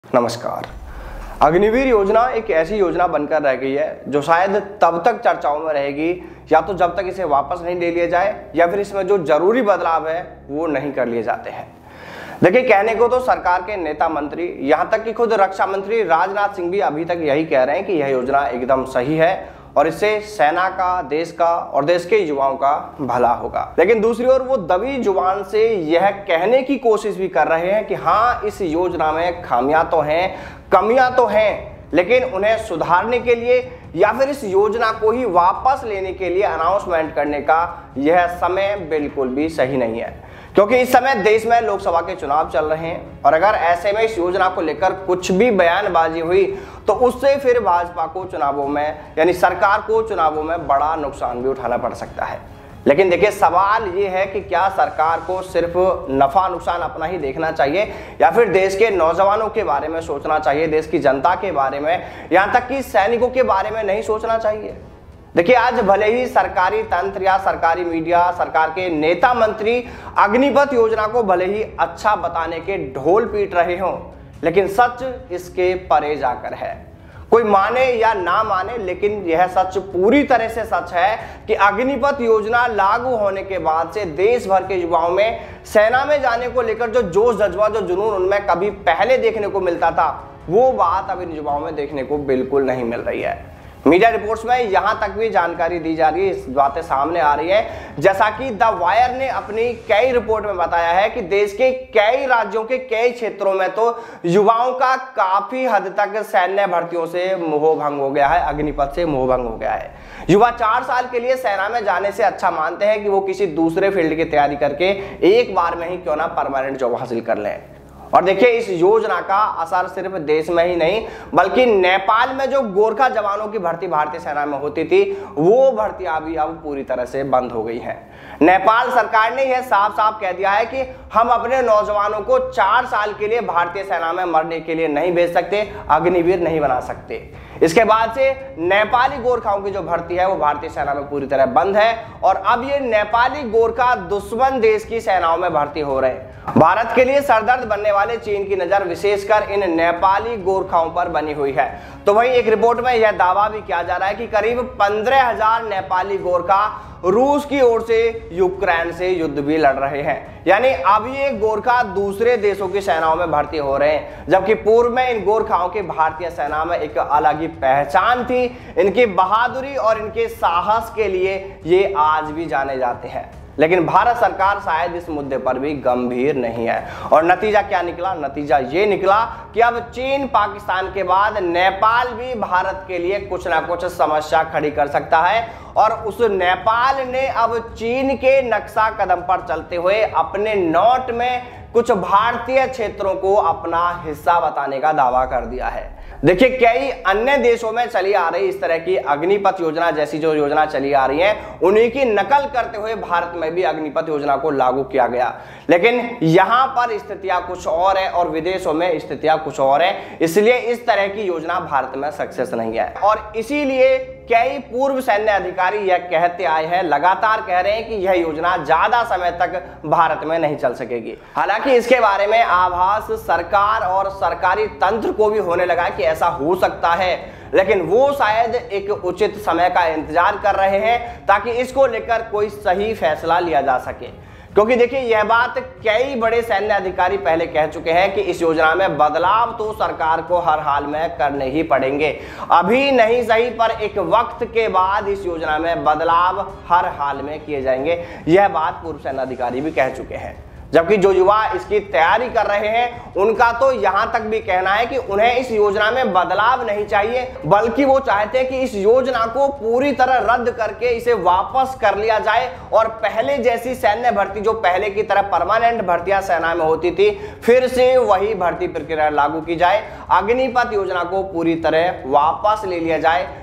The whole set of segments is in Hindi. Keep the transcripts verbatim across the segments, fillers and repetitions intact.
नमस्कार। अग्निवीर योजना एक ऐसी योजना बनकर रह गई है जो शायद तब तक चर्चाओं में रहेगी या तो जब तक इसे वापस नहीं ले लिया जाए या फिर इसमें जो जरूरी बदलाव है वो नहीं कर लिए जाते हैं। देखिए, कहने को तो सरकार के नेता मंत्री, यहाँ तक कि खुद रक्षा मंत्री राजनाथ सिंह भी अभी तक यही कह रहे हैं कि यह योजना एकदम सही है और इससे सेना का, देश का और देश के युवाओं का भला होगा। लेकिन दूसरी ओर वो दबी जुबान से यह कहने की कोशिश भी कर रहे हैं कि हाँ, इस योजना में खामियां तो हैं, कमियां तो हैं, लेकिन उन्हें सुधारने के लिए या फिर इस योजना को ही वापस लेने के लिए अनाउंसमेंट करने का यह समय बिल्कुल भी सही नहीं है, क्योंकि इस समय देश में लोकसभा के चुनाव चल रहे हैं और अगर ऐसे में इस योजना को लेकर कुछ भी बयानबाजी हुई तो उससे फिर भाजपा को चुनावों में यानी सरकार को चुनावों में बड़ा नुकसान भी उठाना पड़ सकता है। लेकिन देखिए, सवाल ये है कि क्या सरकार को सिर्फ नफा नुकसान अपना ही देखना चाहिए या फिर देश के नौजवानों के बारे में सोचना चाहिए, देश की जनता के बारे में, यहाँ तक कि सैनिकों के बारे में नहीं सोचना चाहिए। देखिए, आज भले ही सरकारी तंत्र या सरकारी मीडिया, सरकार के नेता मंत्री अग्निपथ योजना को भले ही अच्छा बताने के ढोल पीट रहे हों, लेकिन सच इसके परे जाकर है। कोई माने या ना माने, लेकिन यह सच पूरी तरह से सच है कि अग्निपथ योजना लागू होने के बाद से देश भर के युवाओं में सेना में जाने को लेकर जो जोश जज्बा, जो जुनून उनमें कभी पहले देखने को मिलता था, वो बात अब इन युवाओं में देखने को बिल्कुल नहीं मिल रही है। मीडिया रिपोर्ट्स में यहां तक भी जानकारी दी जा रही है, इस बातें सामने आ रही है, जैसा कि द वायर ने अपनी कई रिपोर्ट में बताया है कि देश के कई राज्यों के कई क्षेत्रों में तो युवाओं का काफी हद तक सैन्य भर्तियों से मोह भंग हो गया है, अग्निपथ से मोह भंग हो गया है। युवा चार साल के लिए सेना में जाने से अच्छा मानते हैं कि वो किसी दूसरे फील्ड की तैयारी करके एक बार में ही क्यों ना परमानेंट जॉब हासिल कर लें। और देखिए, इस योजना का असर सिर्फ देश में ही नहीं बल्कि नेपाल में जो गोरखा जवानों की भर्ती भारतीय सेना में होती थी, वो भर्तियां भी अब पूरी तरह से बंद हो गई हैं। नेपाल सरकार ने यह साफ साफ कह दिया है कि हम अपने नौजवानों को चार साल के लिए भारतीय सेना में मरने के लिए नहीं भेज सकते, अग्निवीर नहीं बना सकते। इसके बाद से नेपाली गोरखाओं की जो भर्ती है वो भारतीय सेना में पूरी तरह बंद है और अब ये नेपाली गोरखा दुश्मन देश की सेनाओं में भर्ती हो रहे हैं। भारत के लिए सरदर्द बनने वाले चीन की नजर विशेषकर इन नेपाली गोरखाओं पर बनी हुई है। तो वहीं एक रिपोर्ट में यह दावा भी किया जा रहा है कि करीब पंद्रह हजार नेपाली गोरखा रूस की ओर से यूक्रेन से युद्ध भी लड़ रहे हैं। यानी अब ये गोरखा दूसरे देशों की सेनाओं में भर्ती हो रहे हैं, जबकि पूर्व में इन गोरखाओं की भारतीय सेना में एक अलग ही पहचान थी। इनकी बहादुरी और इनके साहस के लिए ये आज भी जाने जाते हैं। लेकिन भारत सरकार शायद इस मुद्दे पर भी गंभीर नहीं है और नतीजा क्या निकला? नतीजा ये निकला कि अब चीन, पाकिस्तान के बाद नेपाल भी भारत के लिए कुछ ना कुछ समस्या खड़ी कर सकता है और उस नेपाल ने अब चीन के नक्शा कदम पर चलते हुए अपने नोट में कुछ भारतीय क्षेत्रों को अपना हिस्सा बताने का दावा कर दिया है। देखिए, कई अन्य देशों में चली आ रही इस तरह की अग्निपथ योजना जैसी जो योजना चली आ रही है, उन्हीं की नकल करते हुए भारत में भी अग्निपथ योजना को लागू किया गया। लेकिन यहाँ पर स्थितियां कुछ और है और विदेशों में स्थितियां कुछ और है, इसलिए इस तरह की योजना भारत में सक्सेस नहीं है। और इसीलिए कई पूर्व सैन्य अधिकारी यह कहते आए हैं, लगातार कह रहे हैं कि यह योजना ज्यादा समय तक भारत में नहीं चल सकेगी। हालांकि इसके बारे में आभास सरकार और सरकारी तंत्र को भी होने लगा कि ऐसा हो सकता है, लेकिन वो शायद एक उचित समय का इंतजार कर रहे हैं ताकि इसको लेकर कोई सही फैसला लिया जा सके। क्योंकि देखिए, यह बात कई बड़े सैन्य अधिकारी पहले कह चुके हैं कि इस योजना में बदलाव तो सरकार को हर हाल में करने ही पड़ेंगे। अभी नहीं सही पर एक वक्त के बाद इस योजना में बदलाव हर हाल में किए जाएंगे। यह बात पूर्व सैन्य अधिकारी भी कह चुके हैं। जबकि जो युवा इसकी तैयारी कर रहे हैं, उनका तो यहां तक भी कहना है कि उन्हें इस योजना में बदलाव नहीं चाहिए, बल्कि वो चाहते हैं कि इस योजना को पूरी तरह रद्द करके इसे वापस कर लिया जाए और पहले जैसी सैन्य भर्ती, जो पहले की तरह परमानेंट भर्तियां सेना में होती थी, फिर से वही भर्ती प्रक्रिया लागू की जाए। अग्निपथ योजना को पूरी तरह वापस ले लिया जाए।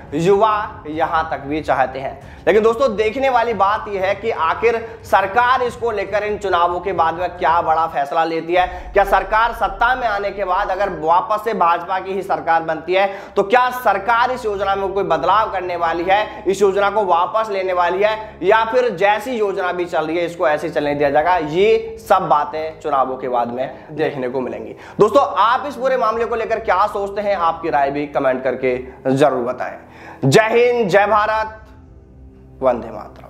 युवा यहां तक भी चाहते हैं। लेकिन दोस्तों देखने वाली बात यह है कि आखिर सरकार इसको लेकर इन चुनावों के बाद में क्या बड़ा फैसला लेती है। क्या सरकार सत्ता में आने के बाद अगर वापस से भाजपा की ही सरकार बनती है तो क्या सरकार इस योजना में कोई बदलाव करने वाली है, इस योजना को वापस लेने वाली है, या फिर जैसी योजना भी चल रही है इसको ऐसे चलने दिया जाएगा। ये सब बातें चुनावों के बाद में देखने को मिलेंगी। दोस्तों आप इस पूरे मामले को लेकर क्या सोचते हैं, आपकी राय भी कमेंट करके जरूर बताएं। जय हिंद, जय भारत, वंदे मातरम।